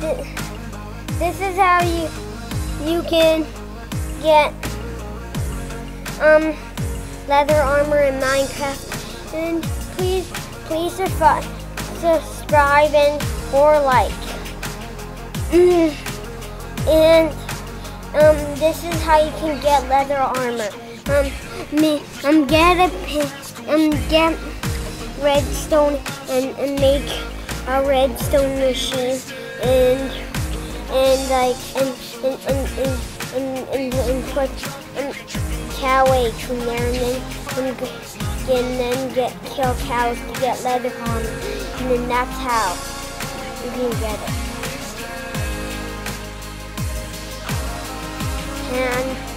this is how you can get leather armor in Minecraft. And please subscribe and or like. And this is how you can get leather armor. Get redstone and make a redstone machine and put cow eggs from there and then kill cows to get leather armor, and then that's how you can get it. And